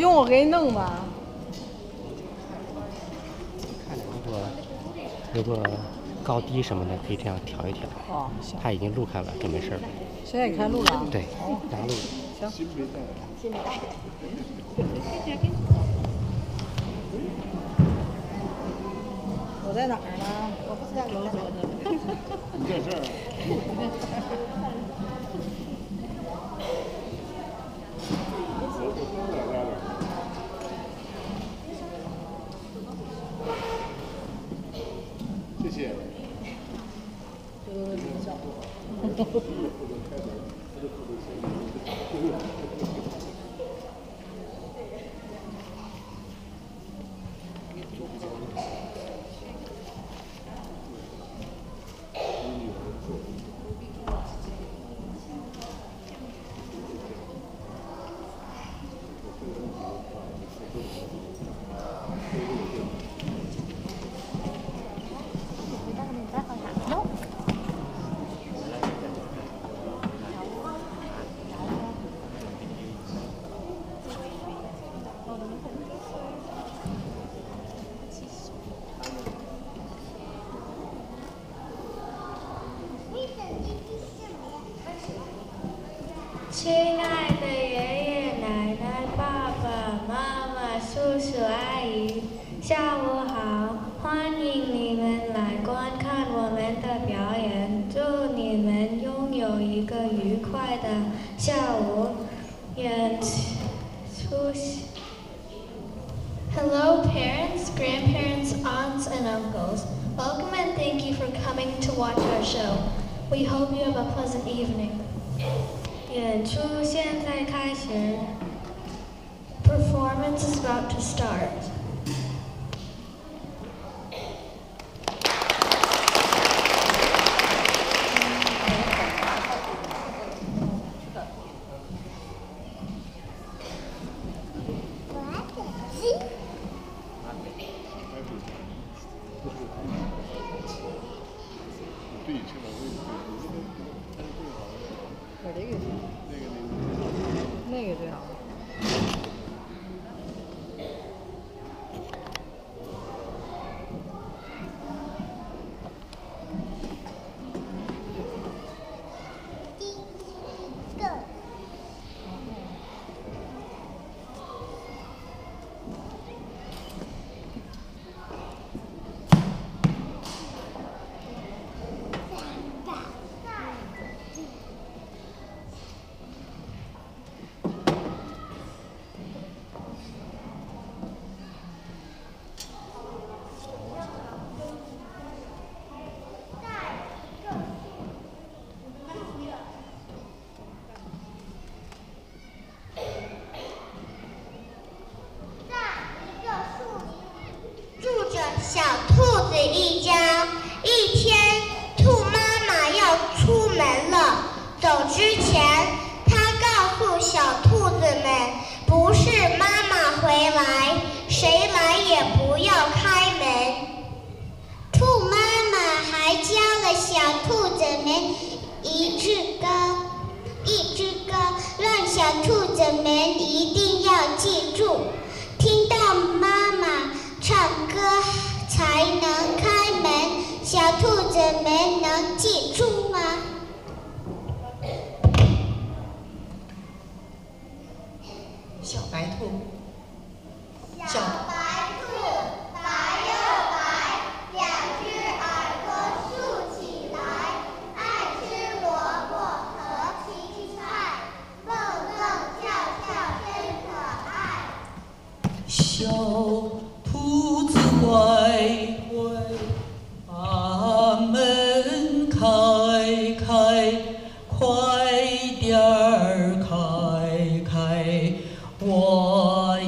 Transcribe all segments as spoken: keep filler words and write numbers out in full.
用我给你弄吧。 看着如果如果高低什么的可以这样调一调。 哦，行。 他已经录开了，就没事了。 现在也开录了。 对， 哦， 刚录。 行。 新没带。 新没带。 我在哪儿呢？我不知道。 你在这儿。谢谢。 这都是名校。 亲爱的爷爷奶奶、爸爸妈妈、叔叔阿姨，下午好！欢迎你们来观看我们的表演，祝你们拥有一个愉快的下午。演出。Hello, parents, grandparents, aunts, and uncles. Welcome and thank you for coming to watch our show. We hope you have a pleasant evening. 演出现在开始。Performance is about to start. 那个最好。 小兔子一家。一天，兔妈妈要出门了，走之前，她告诉小兔子们，不是妈妈回来，谁来也不要开门。兔妈妈还教了小兔子们一支歌，一支歌，让小兔子们一定要记住，听到妈妈唱歌才能开门，小兔子们能记住吗？ 小白兔， 小白兔，白又白，两只耳朵竖起来，爱吃萝卜和芹菜，蹦蹦跳跳真可爱。 小兔子乖乖，把门开开，快点儿开开，我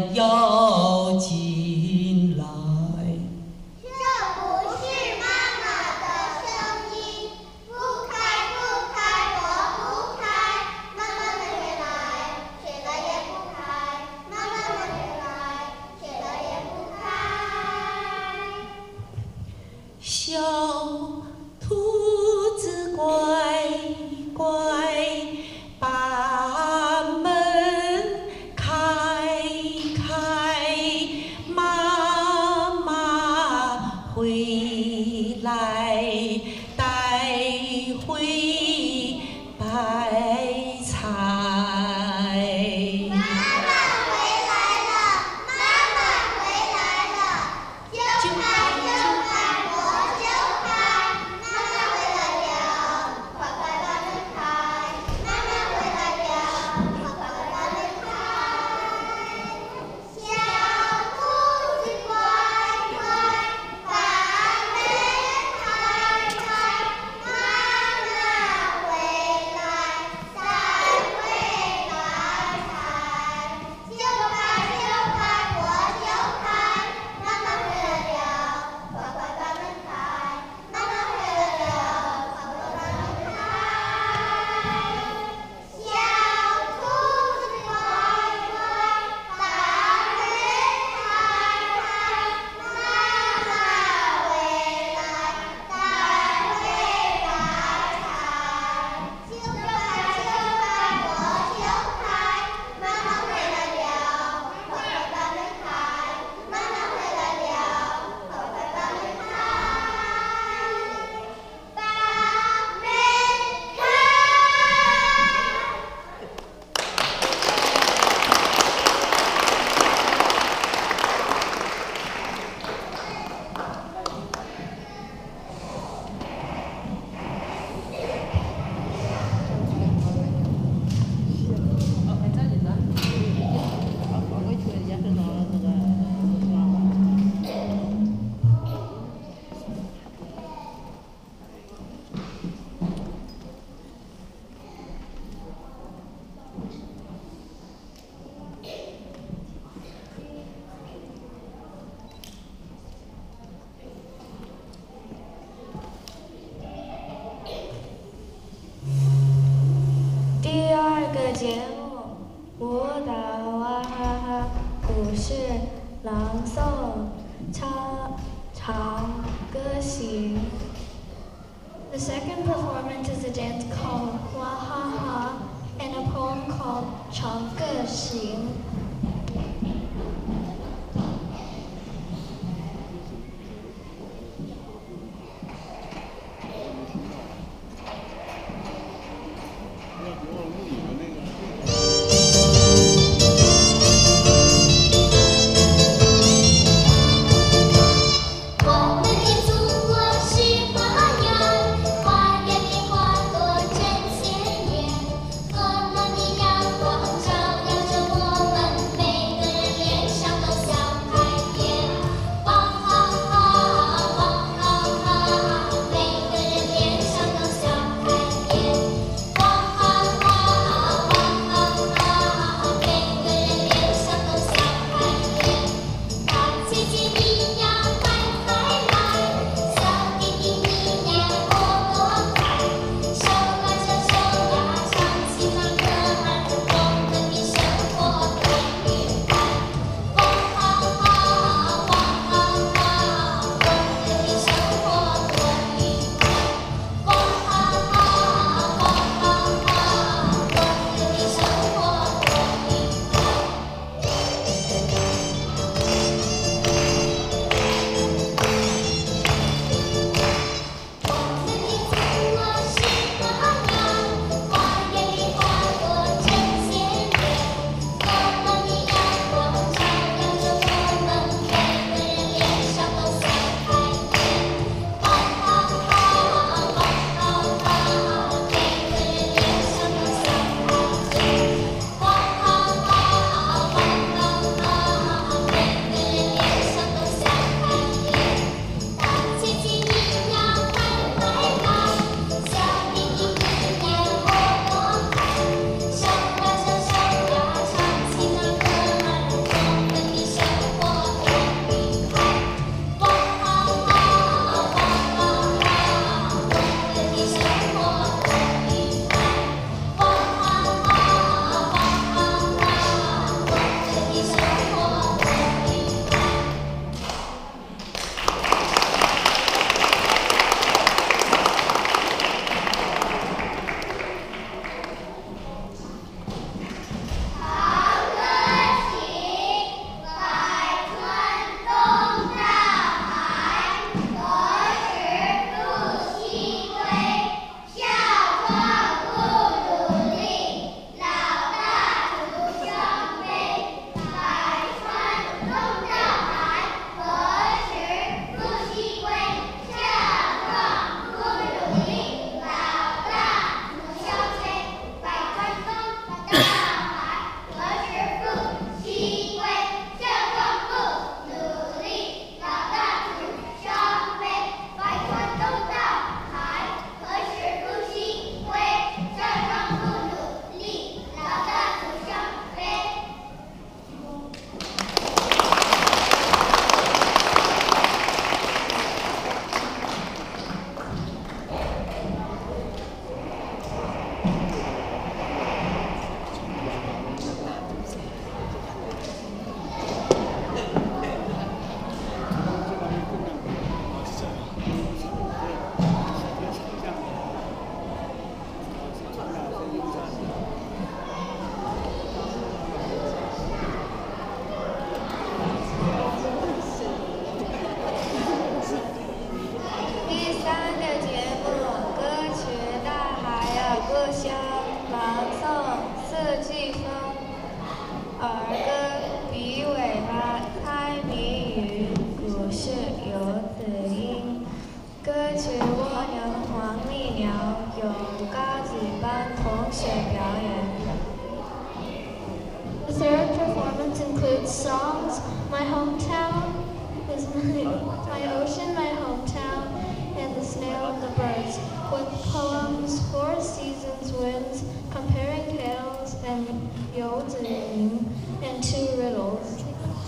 带带回白菜。 妈妈回来了，妈妈回来了，就快就快我就快，妈妈回来了，快快把门开，妈妈回来了，快快把门开，小兔子乖乖把门开开，妈妈回来才会来财，就快就快我就快，妈妈回来了，快快把门开，妈妈回来了，快快把门开，小兔子乖乖把门开开，妈妈回来才会来财，就快就快我就快，妈妈回来了，快快把门开，妈妈回来了，快快把门开，把门开。 第二个节目，舞蹈哇哈哈，故事朗诵，唱唱歌行。The second performance is a dance called Wahaha and a poem called 长歌行。 要不我录你们那个。 我们的祖国是花园，花园里花朵真鲜艳，温暖的阳光照耀着我们。 my ocean, my hometown, and the snail and the birds, with poems, four seasons, winds, comparing tales, and Yodeling, and two riddles.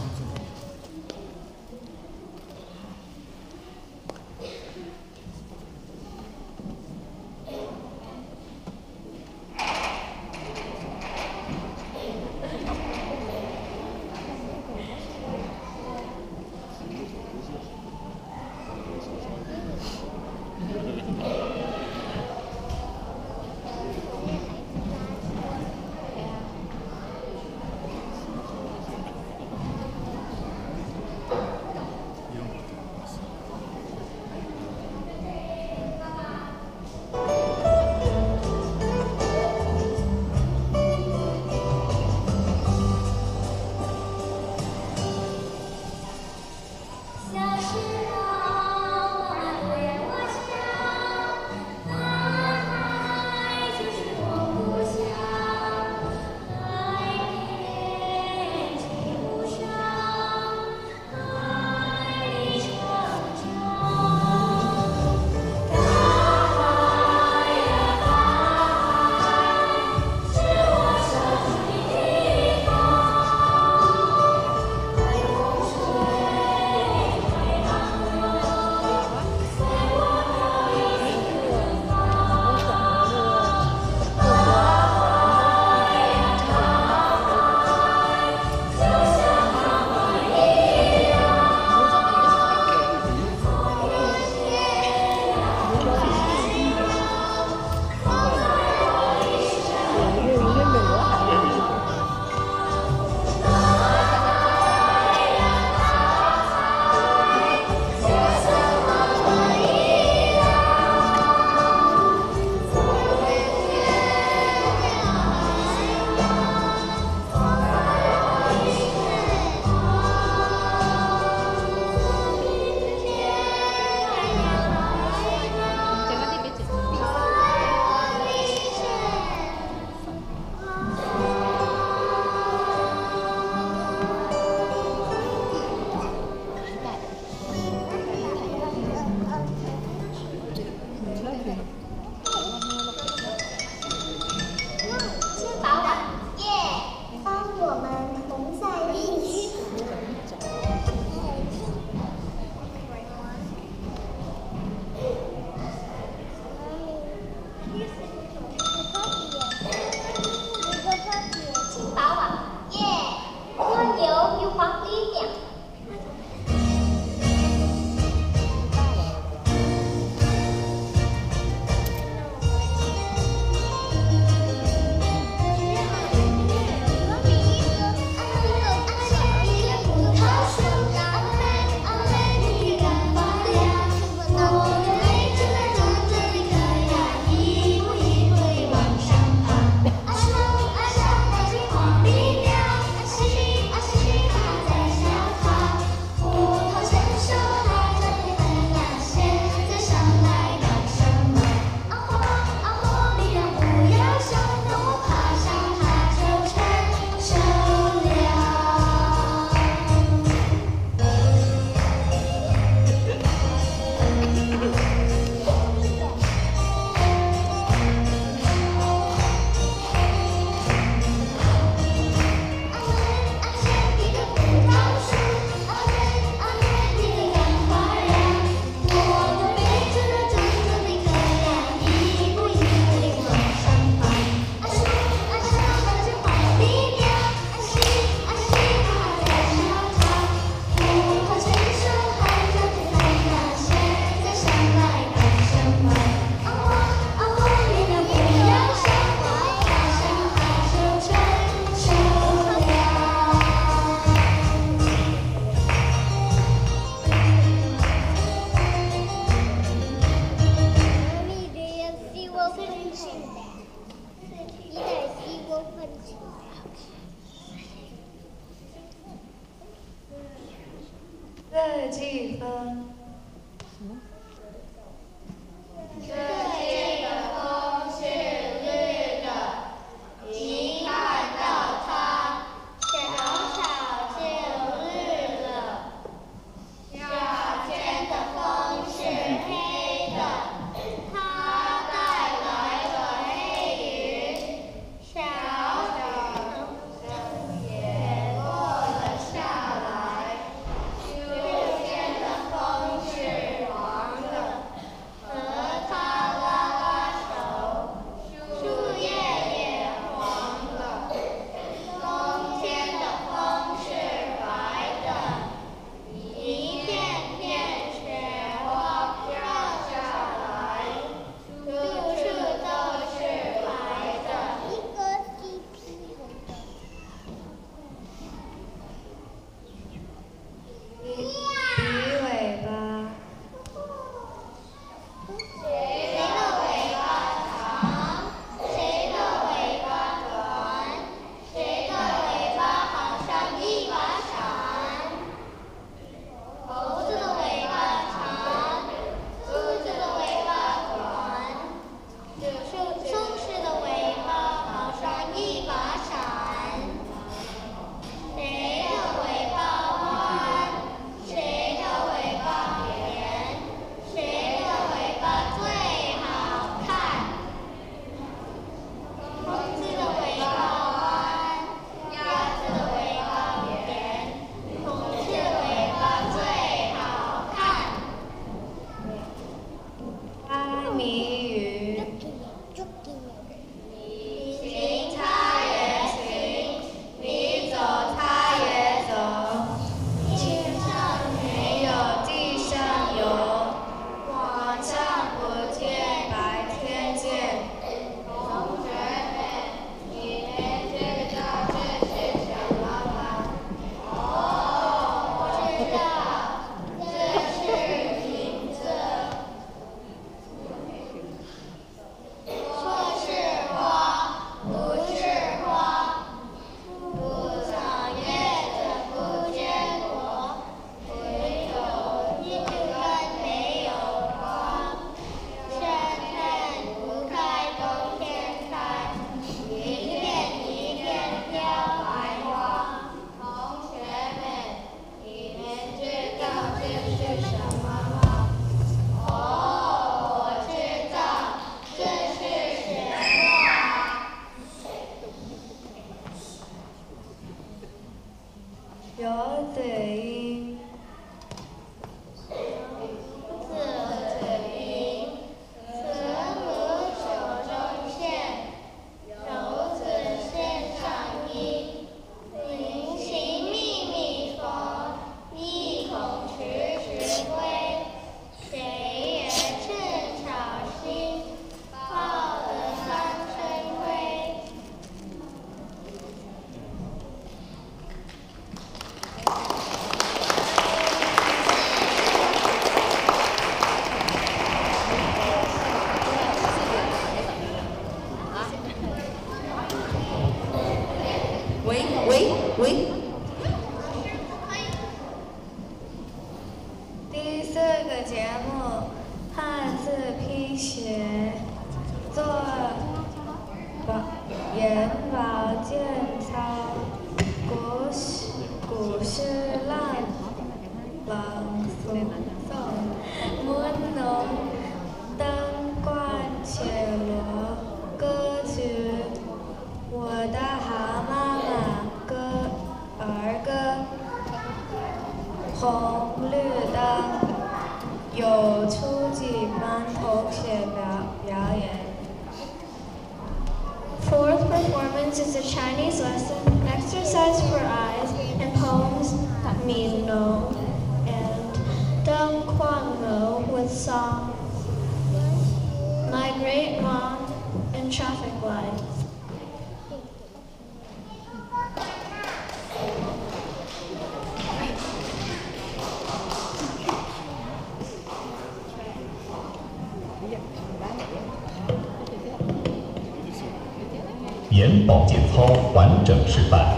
这几分？ 这季的风是绿的，一看到它，小草就绿了。小 Chinese lesson, exercise for eyes, and poems that mean no, and Deng Quang No with song. My Great Mom and Traffic Lights. 《眼保健操》完整示范。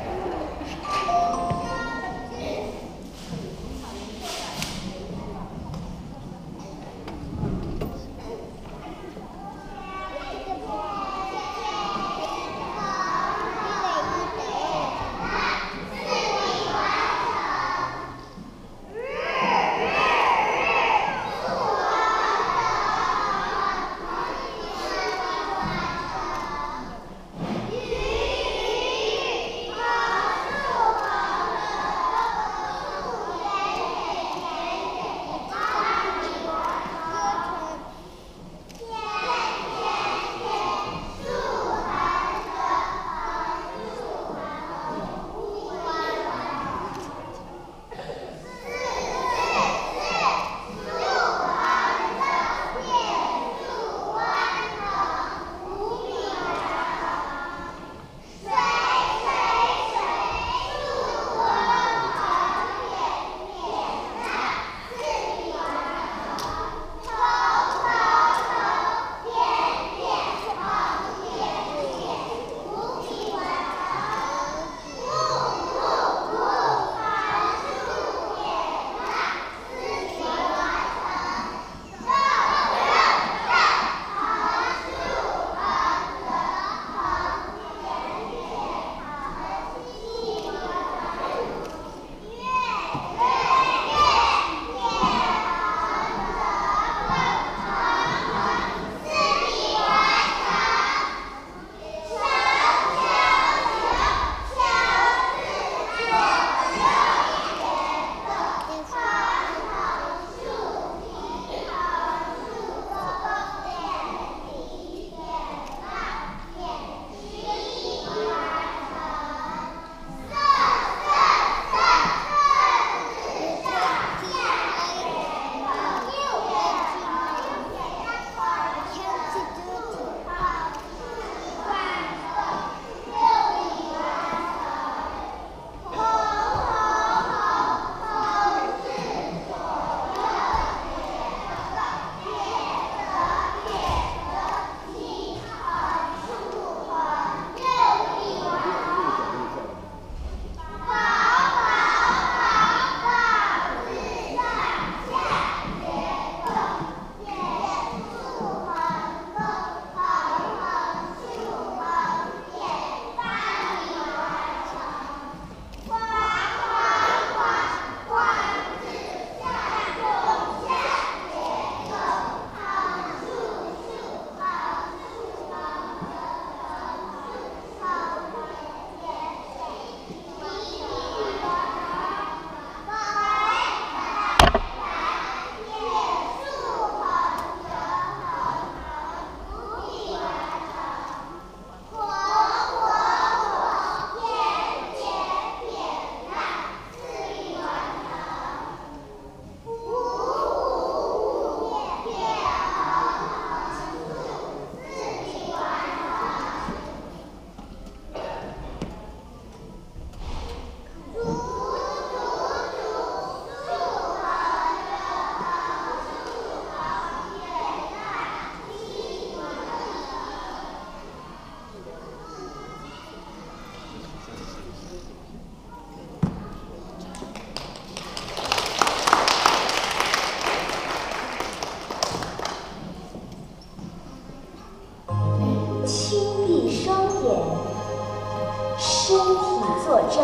身体坐正，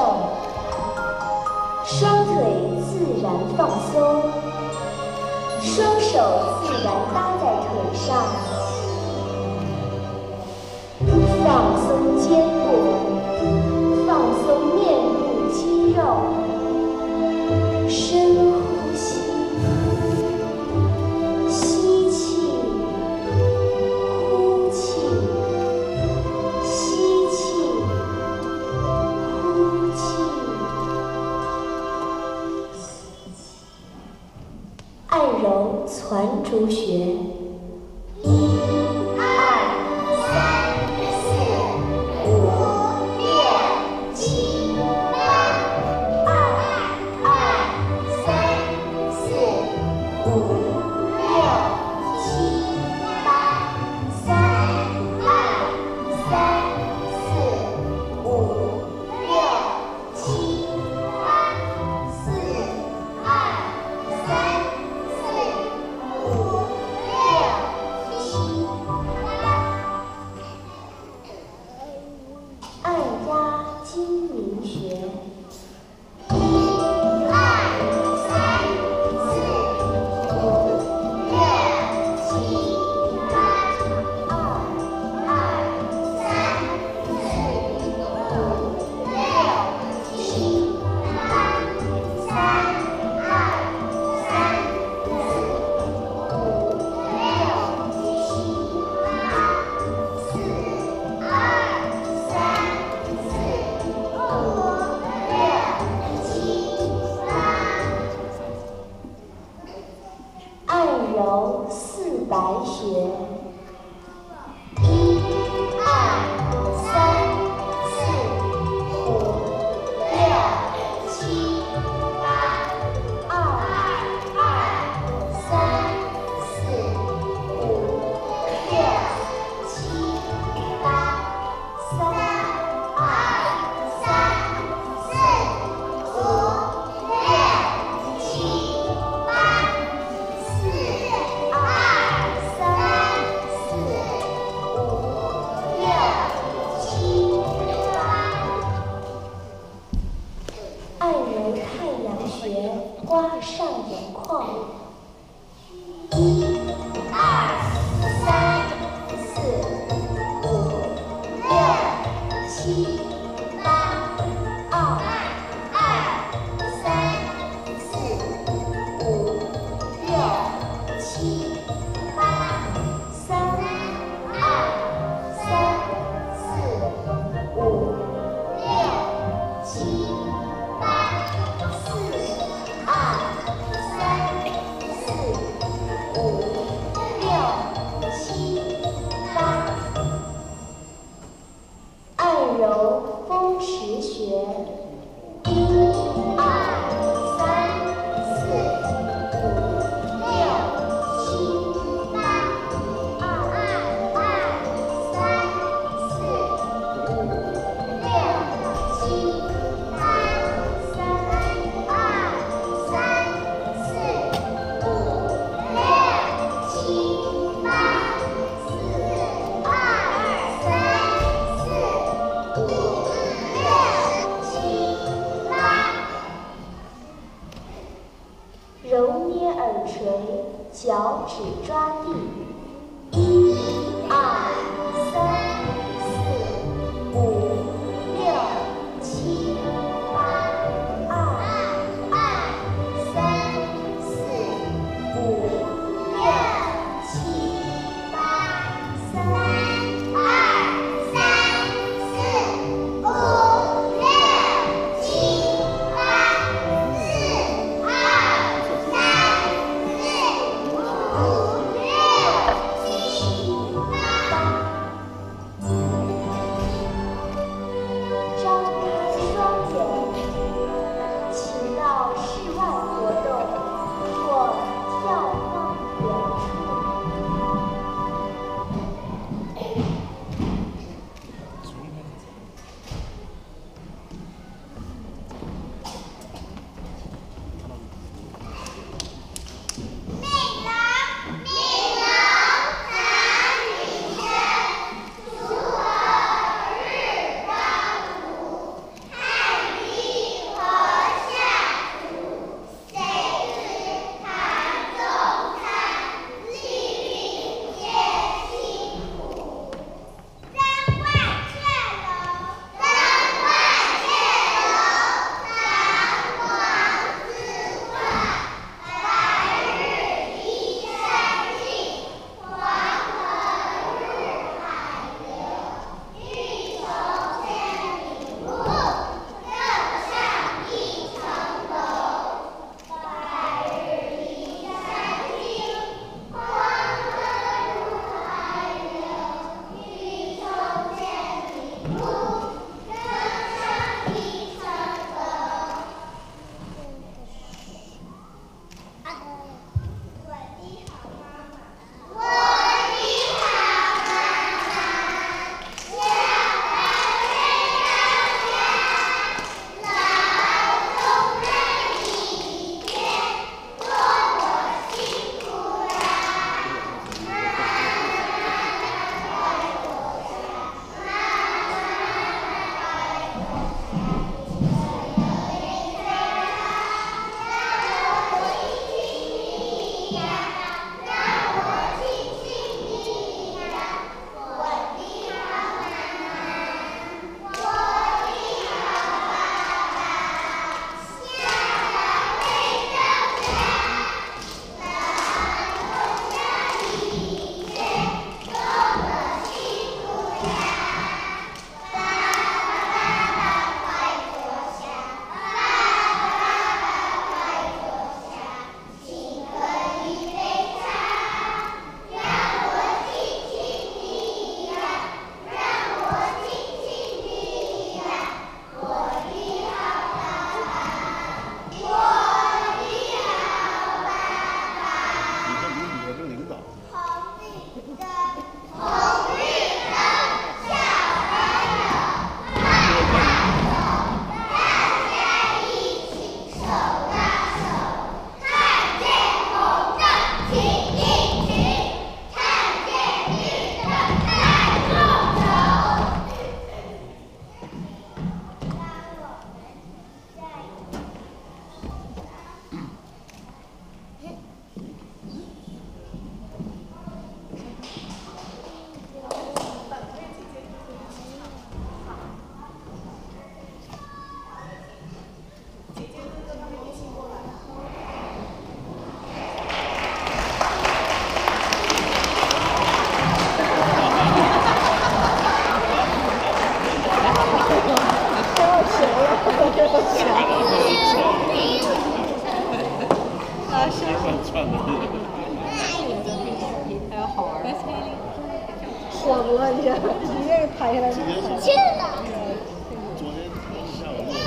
双腿自然放松，双手自然搭在腿上，放松肩部，放松面部肌肉，深呼吸，吸气，呼气，吸气。 初学。一、二、三、四、五、六、七、八。二、二、三、四、五、六、七、八。三、二、三、四、五、六、七、八。四、二、三、四、五、六、七、八。按压睛明穴。一、二、三、四、五、六、七、八。二、二、三、四、五、六、七、八。三、二、三、四、五、六、七、八。四、二、三、四、五、六、七、八。按揉四白穴。一、二、三、四、五、六、七、八。二、二、三、四、五、六、七、八。三、二、三、四、五、六、七、八。四、二、三、四、五、六、七、八。按揉太阳穴，刮上眼眶。一、二、三、四、五、六、七、八。二、二、三、四、五、六、七、八。三、二、三、四、五、六、七、八。四、二、三、四、五、六、七、八。按揉风池穴。一、二、三、四、五、六、七、八。二、二、三、四、五、六、七、八。三、二、三、四、五、六、七、八。四、二、三、四、五、六、七。 火不了，你这你这拍下来。 去了。 昨天下午落。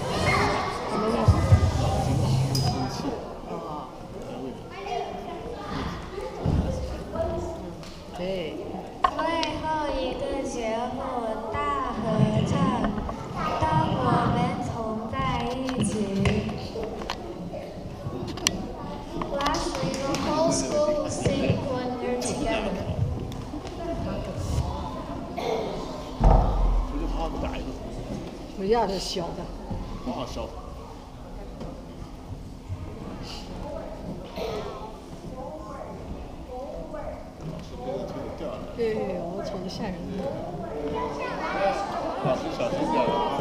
对。 最后一个节目大合唱，当我们同在一起。Last week the whole school will sing when they're together. 我就怕不打一个。 不要这小的。 好好笑。 对，我瞅着吓人。 老师小心点啊！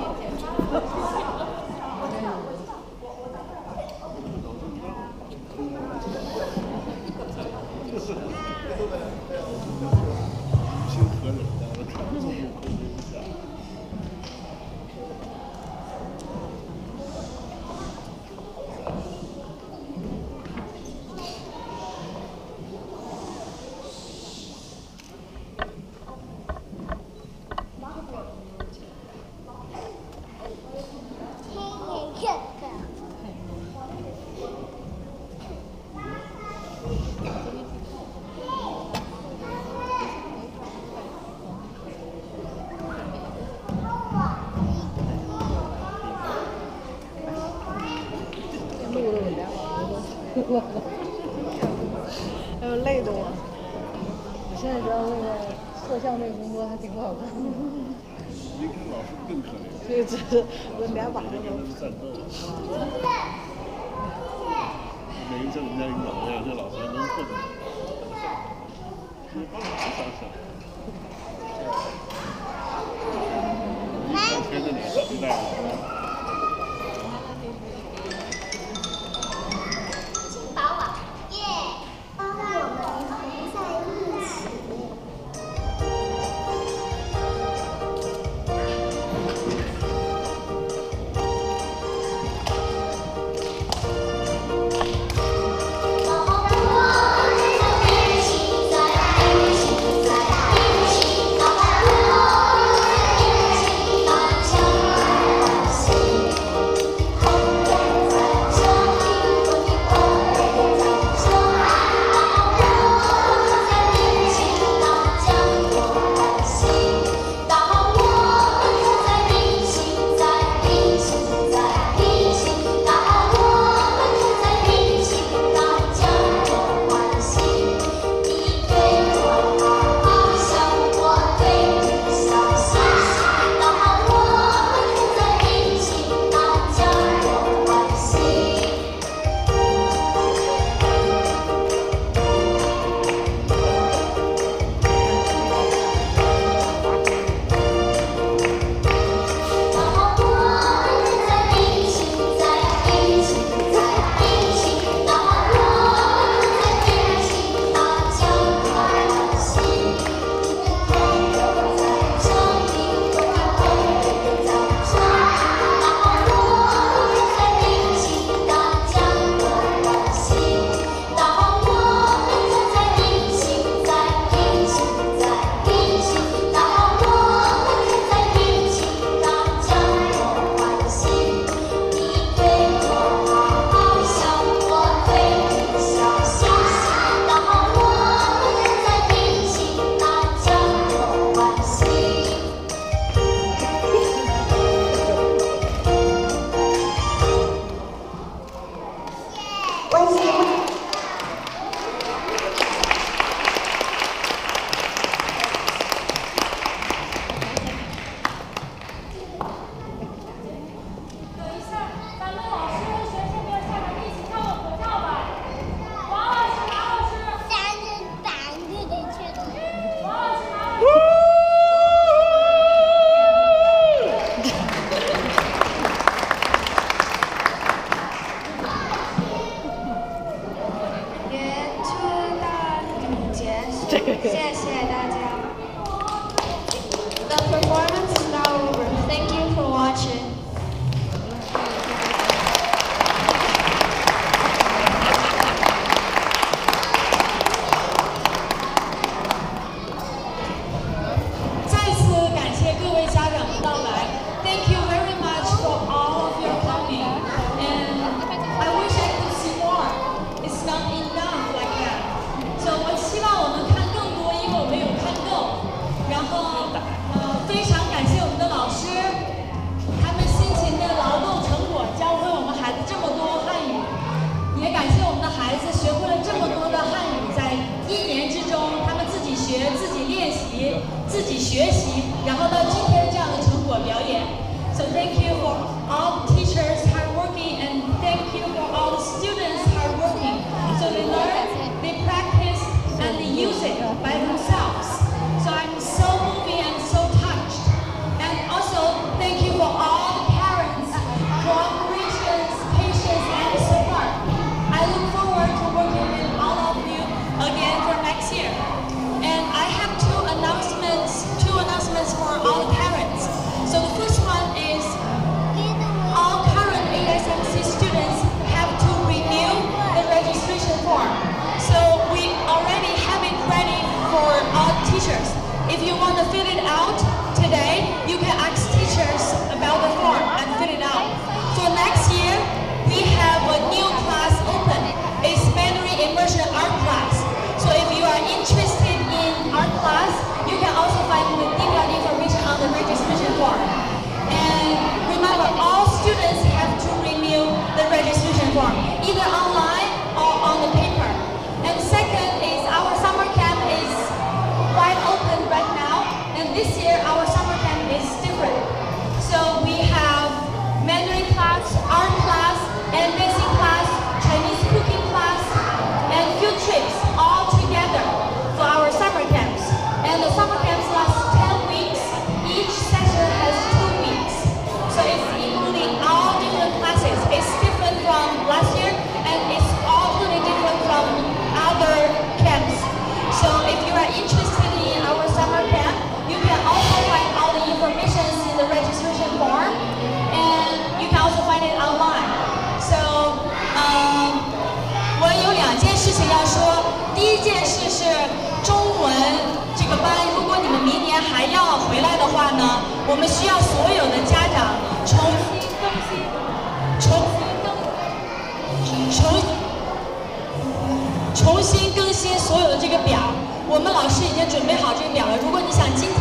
心可忍的，我看不住控制不下。 哎呦，累的我！我现在知道那个摄像那个工作还挺不好干。 你看老师更可怜。 对，这是我连晚上都。 没像人家领导那样，这老师还能混。你帮老师想想。一天天的脸上带了。 我们一起走，一起走。 自己练习、自己学习，然后到今天这样的成果表演。So thank you for all the teachers hard working, and thank you for all the students hard working. So they learn, they practice, and they use it by themselves. So I'm so moving and so touched. And also thank you for all the parents, cooperation, patience, and support. I look forward to working with all of you again for next year. And I have two announcements, two announcements for all the parents. So the first one is all current A S M C students have to renew the registration form. So we already have it ready for all teachers. If you want to fill it out today, you can ask teachers about the form and fill it out. For next year, we have a new class open. It's Mandarin Immersion Art Class. So if you are interested in art class, you can also find the detailed information on the registration form. And remember, all students have to renew the registration form, either online or on the paper. And second is our summer camp is wide open right now. And this year, our summer camp is different. So we have Mandarin class, art class, and dancing class, Chinese cooking class, and field trips all together for our summer camps. And the summer camps last ten weeks. Each session has two weeks. So it's including all different classes. It's different from last year, and it's all totally different from other camps. So if you are interested in our summer camp, you can also find all the information in the registration form, and you can also find it online. So, um, 我有两件事情要说。第一件事是中文这个班，如果你们明年还要回来的话呢，我们需要所有的家长重新更新、重新更、重重新更新所有的这个表。我们老师已经准备好这个表了。如果你想今天